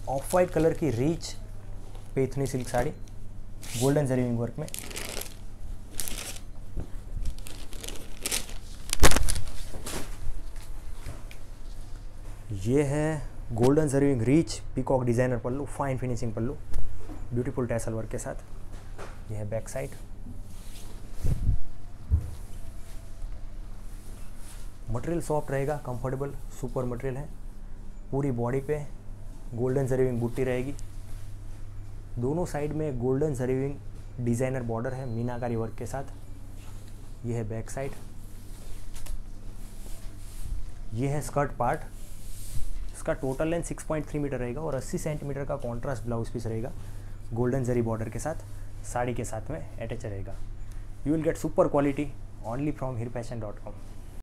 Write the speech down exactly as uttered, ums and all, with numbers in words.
Of white colour की rich Paithani silk sari golden zari weaving work में। ये है golden zari weaving rich peacock designer pallu, fine finishing pallu, beautiful tassel work के साथ। यह है बैक साइड। मटेरियल सॉफ्ट रहेगा, कंफर्टेबल, सुपर मटेरियल है। पूरी बॉडी पे गोल्डन जरी विंग बूटी रहेगी। दोनों साइड में golden zari weaving designer border है मीनाकारी वर्क के साथ। यह है बैक साइड। यह है स्कर्ट पार्ट। इसका total length six point three metre रहेगा और अस्सी सेंटीमीटर का कॉन्ट्रास्ट ब्लाउज पीस रहेगा गोल्डन जरी बॉर्डर के साथ, साड़ी के साथ में अटैच रहेगा। You will get super quality only from her fashion dot com.